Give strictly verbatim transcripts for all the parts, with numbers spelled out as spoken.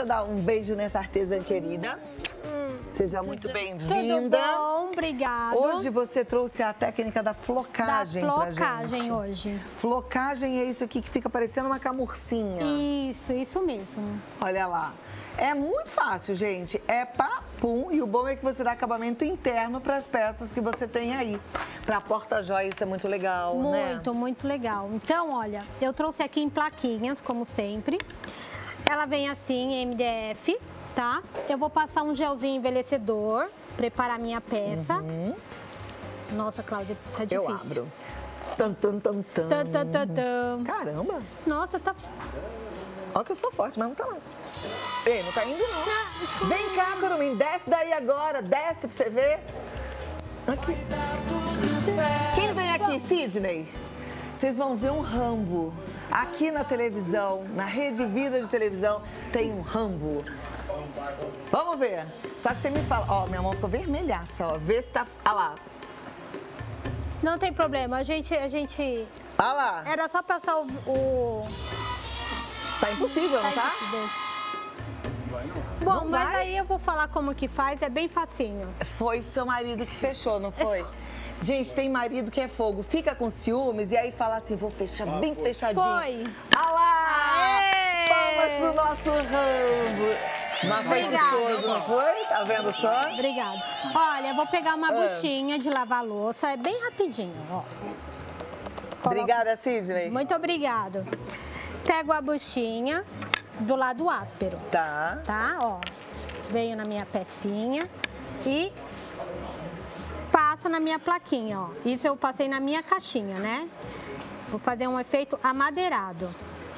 eu dar um beijo nessa artesã querida. Seja muito bem-vinda. Tudo bom, obrigada. Hoje você trouxe a técnica da flocagem da pra gente. flocagem hoje. Flocagem é isso aqui que fica parecendo uma camurcinha. Isso, isso mesmo. Olha lá. É muito fácil, gente. É papum. E o bom é que você dá acabamento interno para as peças que você tem aí. Para porta-joia, isso é muito legal, muito, né? Muito, muito legal. Então, olha, eu trouxe aqui em plaquinhas, como sempre. Ela vem assim, M D F, tá? Eu vou passar um gelzinho envelhecedor, preparar minha peça. Uhum. Nossa, Cláudia, tá difícil. Eu abro. Tum, tum, tum, tum. Tum, tum, tum, tum. Caramba. Nossa, tá... Olha que eu sou forte, mas não tá não. Ei, não tá indo não. Vem cá, Curumim, desce daí agora. Desce pra você ver. Aqui. Quem vem aqui, Sidney? Vocês vão ver um Rambo. Aqui na televisão, na Rede Vida de televisão, tem um Rambo. Vamos ver. Só que você me fala. Ó, minha mão ficou vermelhaça, ó. Vê se tá... Olha lá. Não tem problema, a gente... A gente... Olha lá. Era só passar o... o... Tá impossível, não tá? Impossível. Bom, Não mas vai? aí eu vou falar como que faz, é bem facinho. Foi seu marido que fechou, não foi? Gente, tem marido que é fogo, fica com ciúmes e aí fala assim, vou fechar bem fechadinho. Foi. Ah lá! Aê! Palmas pro nosso Rambo. Mas foi Obrigada. gostoso, não foi? Tá vendo só? Obrigada. Olha, eu vou pegar uma Ah. buchinha de lavar louça, é bem rapidinho, ó. Coloco- Obrigada, Sidney. Muito obrigado. Pego a buchinha do lado áspero, Tá. tá? Ó, venho na minha pecinha e passo na minha plaquinha, ó. Isso eu passei na minha caixinha, né? Vou fazer um efeito amadeirado.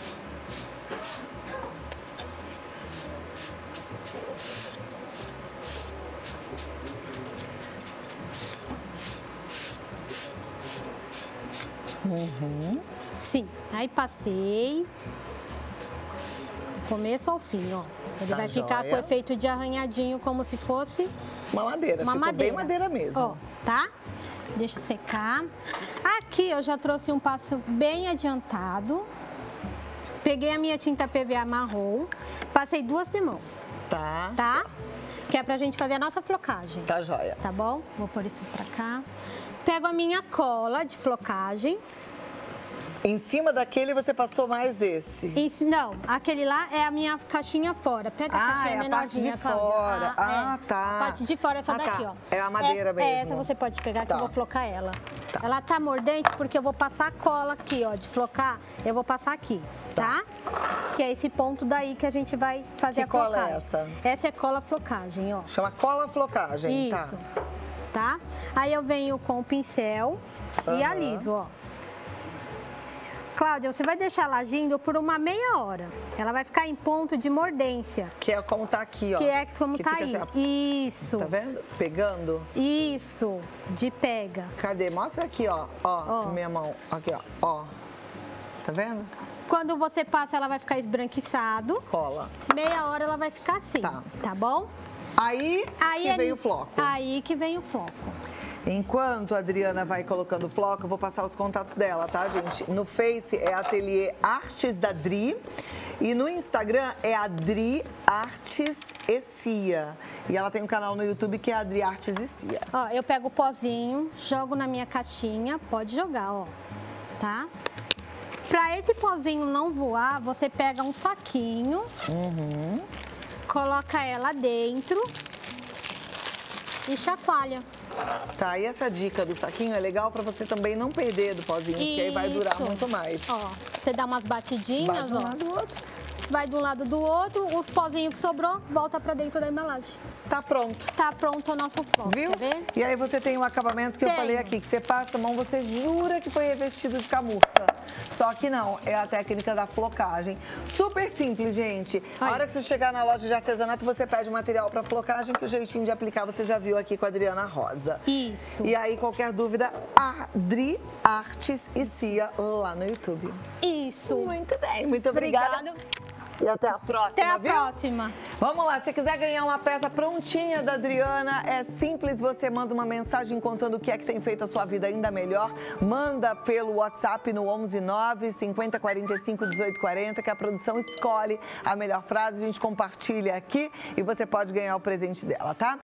Uhum. Sim, aí passei do começo ao fim, ó. Ele Tá vai ficar joia. com o efeito de arranhadinho, como se fosse Uma madeira, uma ficou madeira. bem madeira mesmo. Ó, tá? Deixa secar. Aqui eu já trouxe um passo bem adiantado. Peguei a minha tinta P V A marrom, passei duas de mão, Tá. tá? Que é pra gente fazer a nossa flocagem. Tá joia. Tá bom? Vou pôr isso pra cá. Pego a minha cola de flocagem. Em cima daquele você passou mais esse. E, não, aquele lá é a minha caixinha fora. Pega a Ah, caixinha é a menorzinha, parte de fora. Cláudia. Ah, é. tá. A parte de fora é essa Ah, tá. daqui, ó. É a madeira essa, mesmo. Essa você pode pegar que Tá. eu vou flocar ela. Tá. Ela tá mordente porque eu vou passar a cola aqui, ó, de flocar. Eu vou passar aqui, tá? Que é esse ponto daí que a gente vai fazer Que a cola flocagem. é essa? Essa é cola flocagem, ó. Chama cola flocagem, Isso. tá? Tá? Aí eu venho com o pincel e Aham. aliso, ó. Cláudia, você vai deixar ela agindo por uma meia hora. Ela vai ficar em ponto de mordência. Que é como tá aqui, ó. Que é como Que tá fica aí. assim, ó. Isso. Tá vendo? Pegando. Isso. De pega. Cadê? Mostra aqui, ó. Ó, Ó. minha mão. Aqui, ó. Ó. Tá vendo? Quando você passa, ela vai ficar esbranquiçado. Cola. Meia hora ela vai ficar assim. Tá. Tá bom? Aí, Aí que é- vem o floco. Aí que vem o floco. Enquanto a Adriana vai colocando o floco, eu vou passar os contatos dela, tá, gente? No Face é Ateliê Artes da Dri e no Instagram é Adri Artes e Cia. E ela tem um canal no YouTube que é Adri Artes e Cia. Ó, eu pego o pozinho, jogo na minha caixinha, pode jogar, ó, tá? Pra esse pozinho não voar, você pega um saquinho, Uhum. coloca ela dentro e chacoalha. Tá, e essa dica do saquinho é legal pra você também não perder do pozinho, porque aí vai durar Isso. muito mais. Ó, você dá umas batidinhas, Bate um ó. lado do outro. Vai de um lado do outro, os pozinhos que sobrou, volta pra dentro da embalagem. Tá pronto. Tá pronto o nosso floco, Viu? quer ver? E aí você tem um acabamento que eu Tenho. falei aqui, que você passa a mão, você jura que foi revestido de camurça. Só que não, é a técnica da flocagem. Super simples, gente. A Ai. hora que você chegar na loja de artesanato, você pede o material para flocagem, que o jeitinho de aplicar você já viu aqui com a Adriana Rosa. Isso. E aí, qualquer dúvida, Adri Artes e Cia lá no YouTube. Isso. Muito bem, muito obrigada. Obrigada. E até a próxima, Até a viu? próxima. Vamos lá, se quiser ganhar uma peça prontinha da Adriana, é simples, você manda uma mensagem contando o que é que tem feito a sua vida ainda melhor. Manda pelo WhatsApp no onze nove cinquenta quarenta e cinco dezoito quarenta, que a produção escolhe a melhor frase, a gente compartilha aqui e você pode ganhar o presente dela, tá?